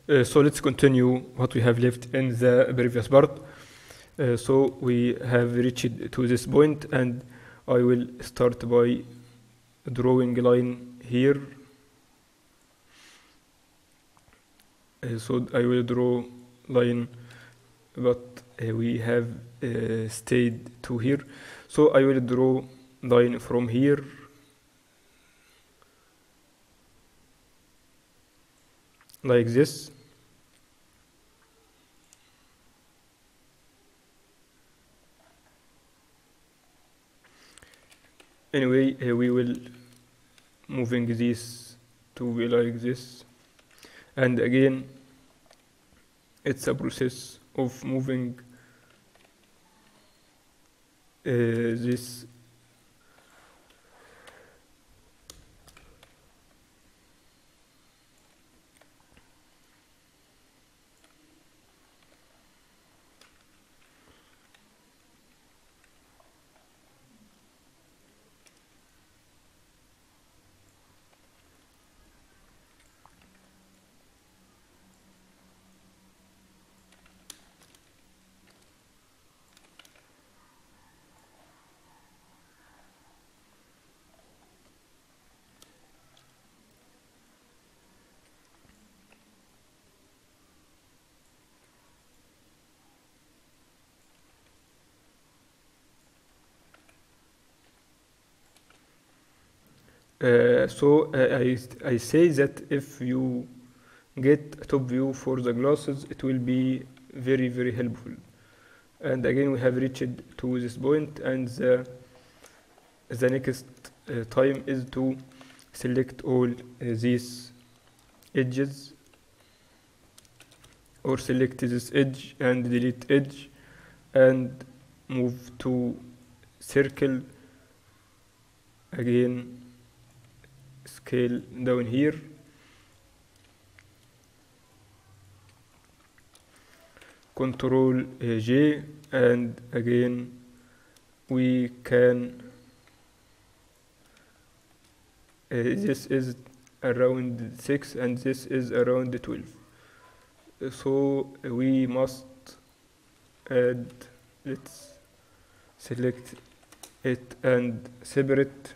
So let's continue what we have left in the previous part. So we have reached to this point, and I will start by drawing a line here. So I will draw line, but we have stayed to here. So I will draw line from here like this. Anyway, we will moving this to be like this, and again it's a process of moving this I say that if you get a top view for the glasses, it will be very, very helpful. And again, we have reached to this point, and the next time is to select all these edges, or select this edge and delete edge, and move to circle. Again, scale down here, Control J, and again we can this is around 6 and this is around 12, so we must add, let's select it and separate.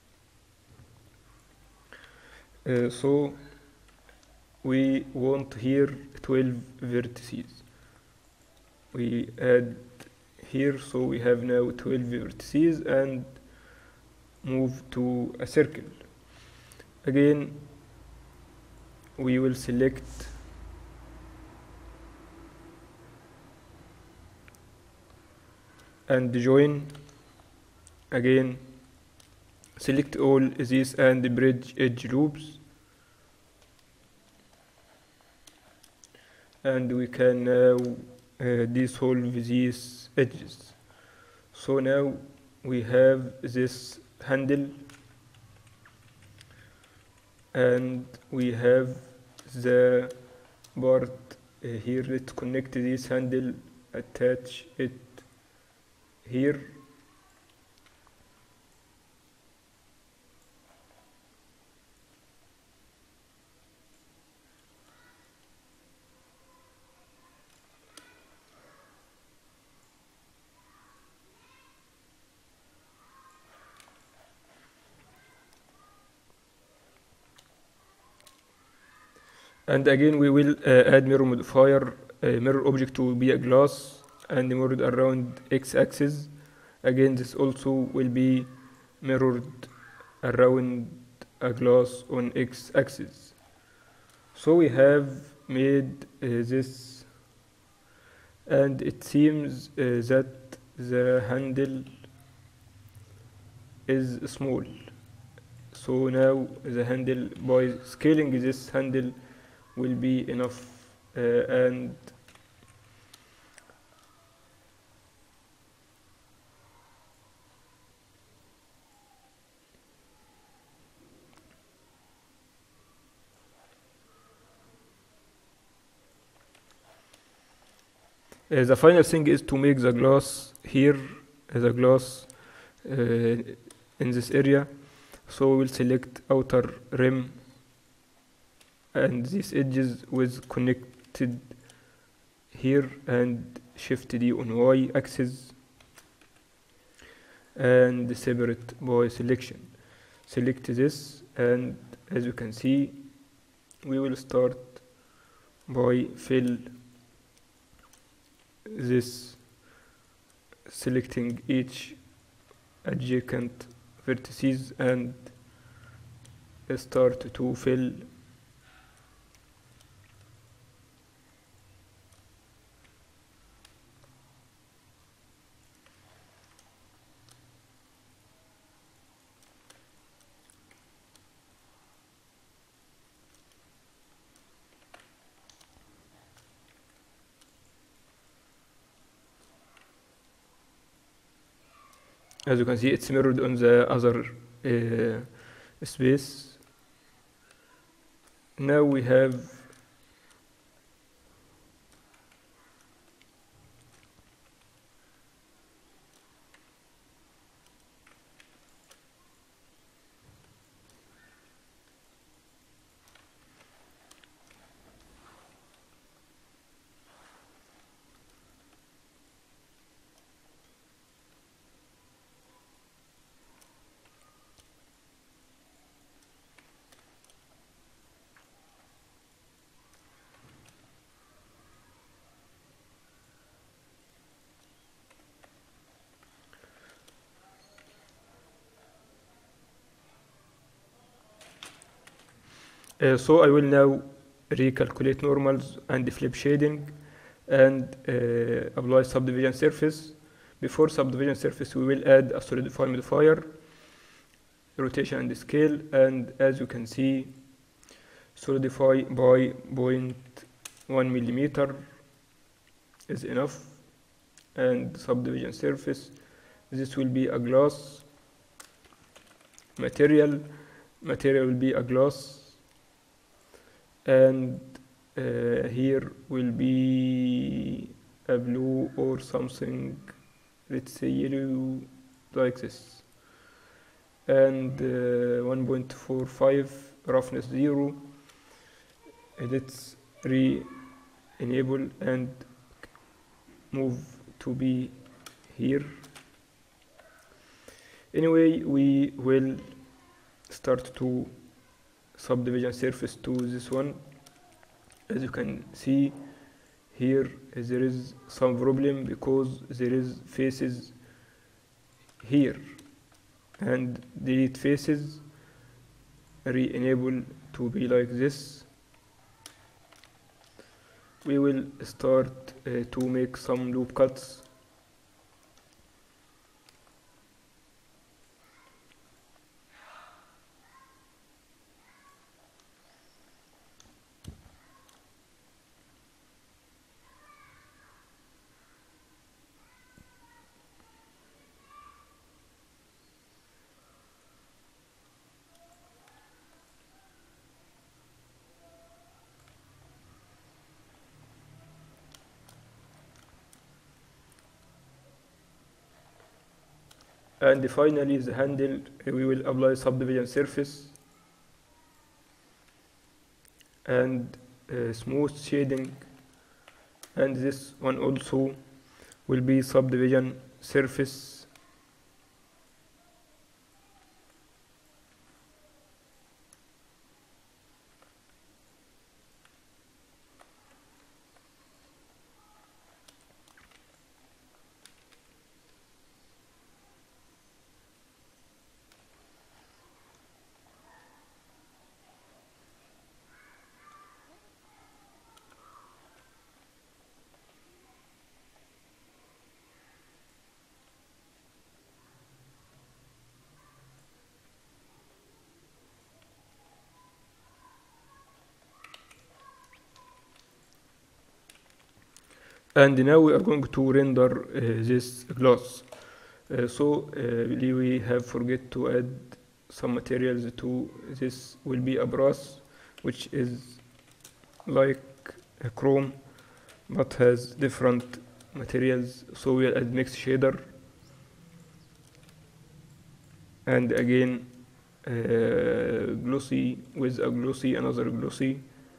So we want here 12 vertices. We add here, so we have now 12 vertices, and move to a circle. Again, we will select and join. Again, select all these and bridge edge loops, and we can now dissolve these edges. So now we have this handle, and we have the part here. Let's connect this handle, attach it here. And again, we will add mirror modifier, mirror object to be a glass and mirrored around x-axis. Again, this also will be mirrored around a glass on x-axis. So we have made this, and it seems that the handle is small. So now the handle, by scaling this handle, will be enough, and the final thing is to make the glass here, the glass in this area. So we will select outer rim, and these edges with connected here, and shift D on Y axis, and separate by selection. Select this, and as you can see, we will start by fill this, selecting each adjacent vertices and start to fill as you can see, it's mirrored on the other space. Now we have so I will now recalculate normals and flip shading and apply subdivision surface. Before subdivision surface, we will add a solidify modifier, rotation and scale, and as you can see, solidify by 0.1 millimeter is enough, and subdivision surface, this will be a glass material will be a glass, and here will be a blue or something, let's say yellow, like this, and 1.45 roughness 0. Let's re-enable and move to be here. Anyway, we will start to subdivision surface to this one. As you can see here, there is some problem because there is faces here, and delete faces, re-enable to be like this. We will start to make some loop cuts. And finally, the handle, we will apply subdivision surface and smooth shading, and this one also will be subdivision surface. And now we are going to render this glass. We have forget to add some materials to this. Will be a brass, which is like a chrome but has different materials. So we'll add mix shader, and again glossy with a glossy, another glossy,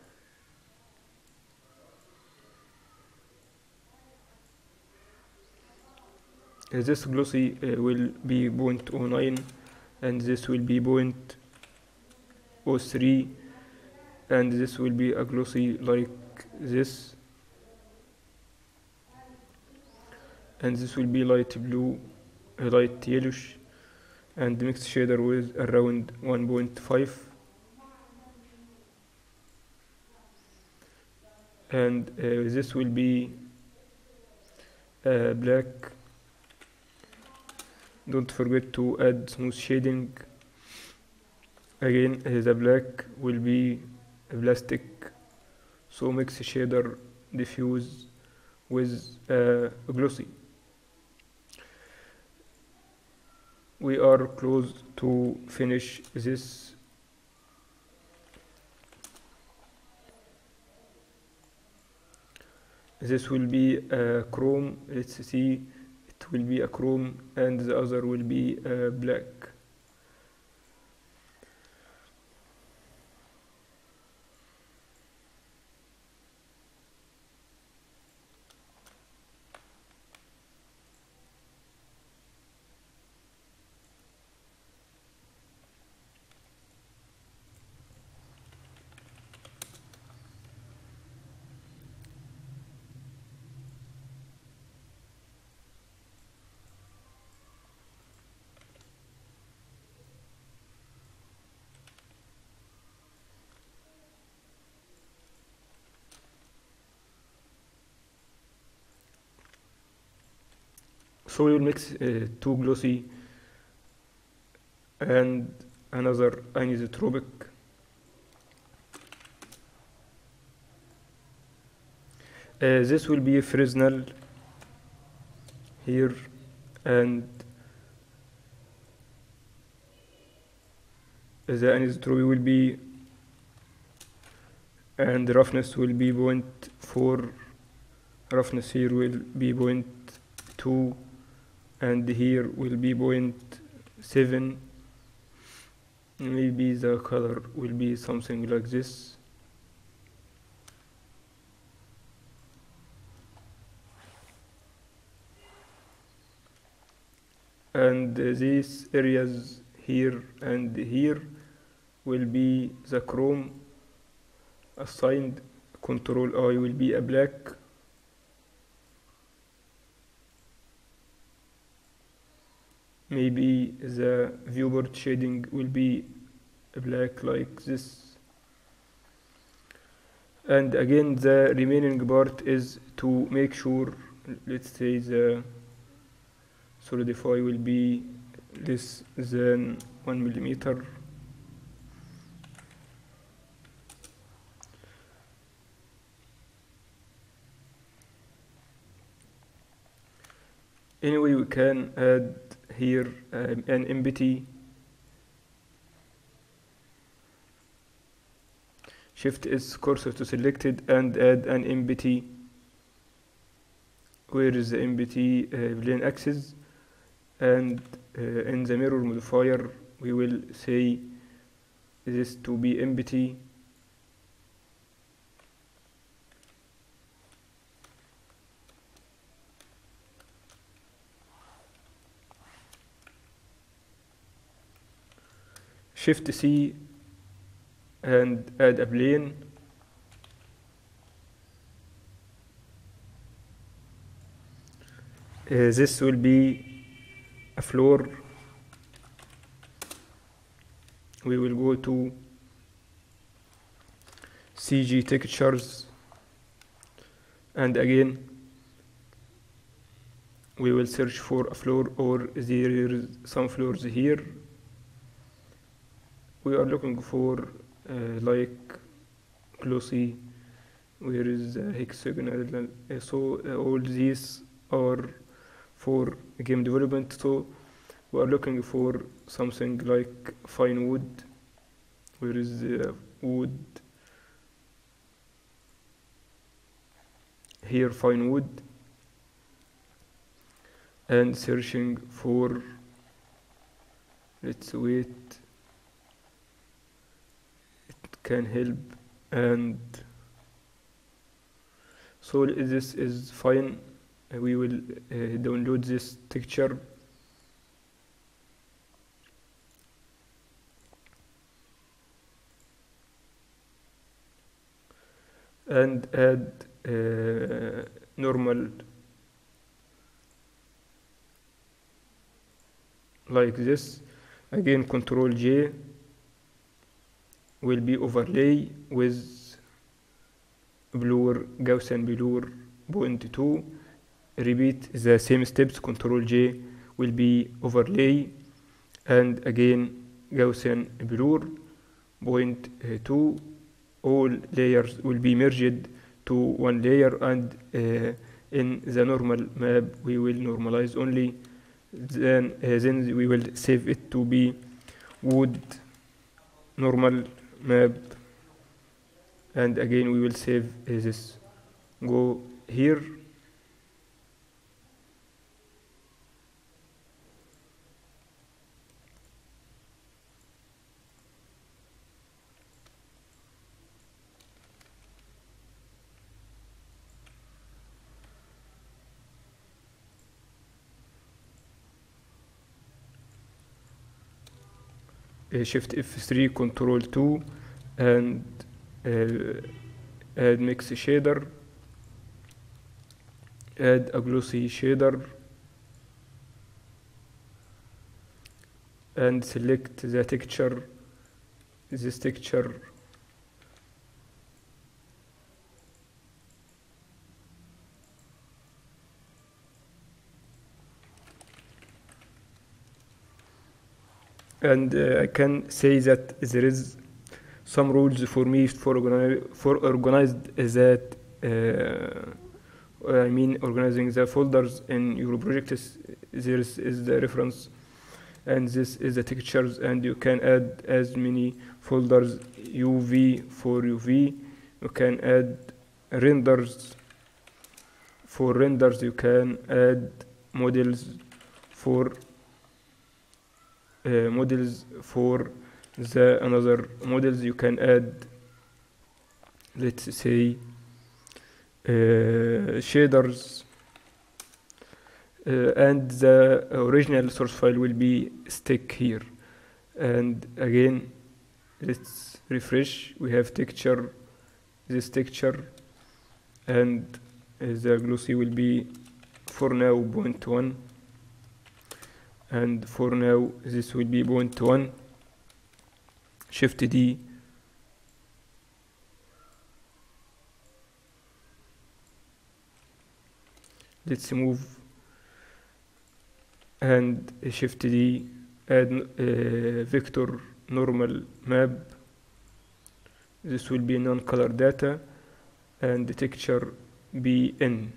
This glossy will be 0.09 and this will be 0.03 and this will be a glossy like this, and this will be light blue, light yellowish, and mixed shader with around 1.5, and this will be black. Don't forget to add smooth shading. Again, the black will be plastic, so mix shader diffuse with glossy. We are close to finish this. This will be a chrome. Let's see, it will be a chrome and the other will be black. So we will mix two glossy and another anisotropic. This will be Fresnel here, and the anisotropic will be, and the roughness will be 0.4, roughness here will be 0.2, and here will be 0.7. Maybe the color will be something like this. And these areas here and here will be the chrome assigned. Control I will be a black. Maybe the viewport shading will be black like this. And again, the remaining part is to make sure, let's say the solidify will be less than 1 millimeter. Anyway, we can add here an empty. Shift is cursor to selected and add an empty. Where is the empty plane axis? And in the mirror modifier we will say this to be empty. Shift C and add a plane. This will be a floor. We will go to CG textures, and again we will search for a floor, or there is some floors here. We are looking for like glossy. Where is the hexagonal? So all these are for game development, so we are looking for something like fine wood. Where is the wood? Here, fine wood, and searching for, let's wait, it can help. And so this is fine. we will download this texture and add normal like this. Again, Control J will be overlay with blur, Gaussian blur 0.2. Repeat the same steps. Control J will be overlay, and again Gaussian blur 0.2. All layers will be merged to one layer, and in the normal map we will normalize only. Then we will save it to be wood normal map, and again we will save this. Go here, Shift F3, Control 2, and add mix shader, add a glossy shader, and select the texture, this texture, and I can say that there is some rules for me for organized that I mean organizing the folders in your projects. There is the reference, and this is the textures, and you can add as many folders. UV for UV, you can add renders. For renders you can add models for the another models. You can add, let's say, shaders, and the original source file will be stick here. And again, let's refresh. We have texture, this texture, and the glossy will be for now 0.1, and for now this will be 0.1. Shift D, let's move, and Shift D, add vector normal map. This will be non-color data, and the texture be in.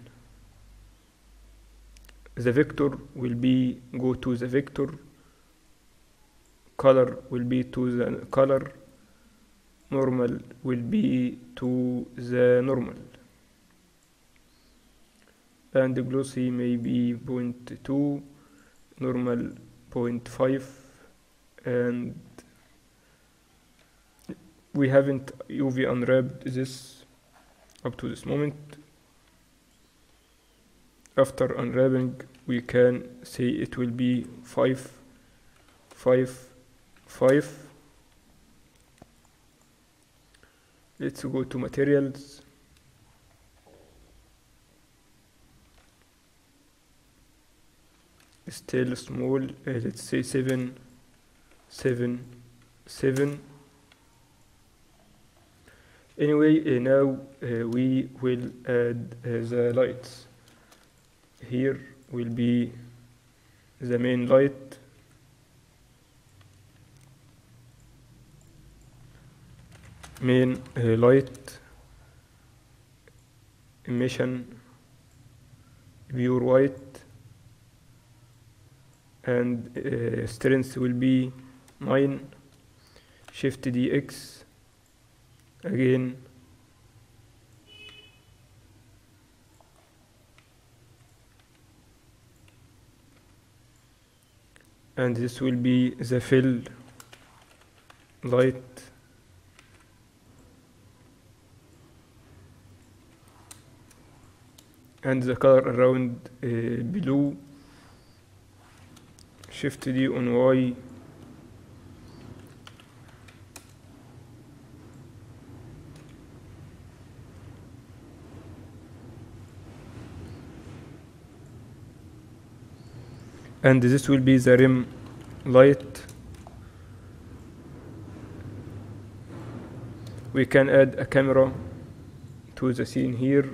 The vector will be go to the vector, color will be to the color, normal will be to the normal, and the glossy may be 0.2, normal 0.5, and we haven't UV unwrapped this up to this moment. After unwrapping, we can say it will be 5, 5, 5. Let's go to materials. Still small, let's say 7, 7, 7. Anyway, now we will add the lights. Here will be the main light, light, emission, pure white, and strength will be 9. Shift DX again, and this will be the fill light, and the color around blue. Shift D on Y. And this will be the rim light. We can add a camera to the scene here.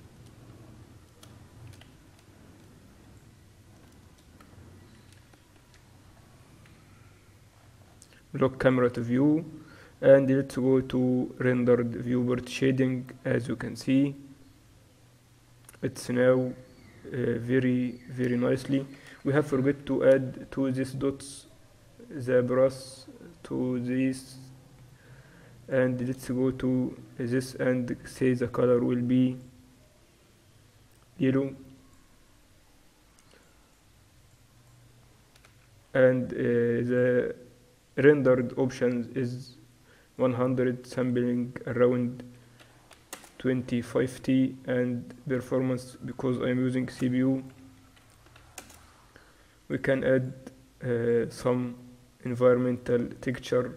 Lock camera to view, and let's go to rendered viewport shading. As you can see, it's now very nicely. We have forgot to add to these dots the brush to this, and let's go to this and say the color will be yellow, and the rendered options is 100, sampling around 2050, and performance, because I'm using CPU, we can add some environmental texture.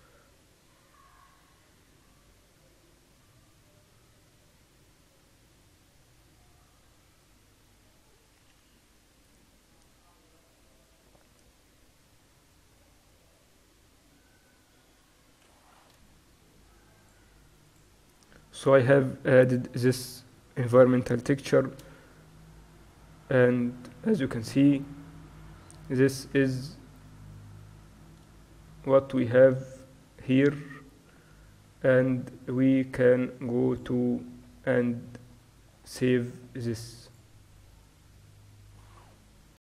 So I have added this environmental texture, and as you can see, this is what we have here, and we can go to and save this.